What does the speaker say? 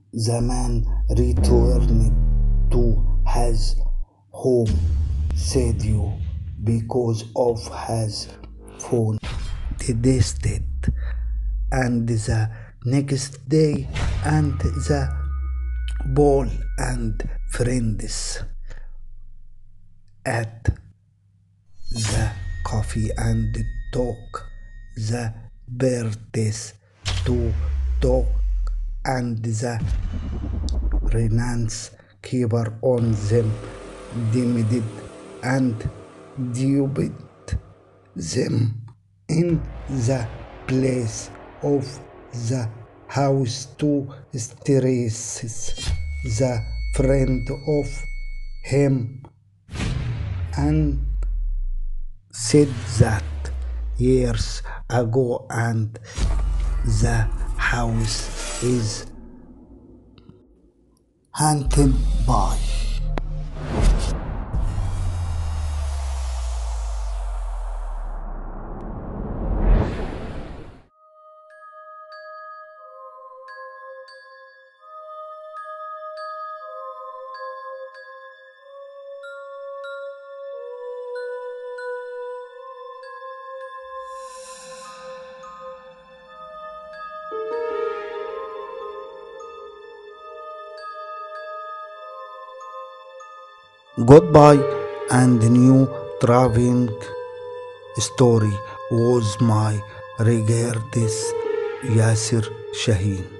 The man returned to his home, said you, because of his phone detested. And the next day, and the ball and friends at the coffee and talk the birds to talk and the renance keeper on them dimmed and duped them in the place of the house to stresses the friend of him and said that years ago and the house is haunted by. Goodbye and new traveling story was my regards Yasir Shaheen.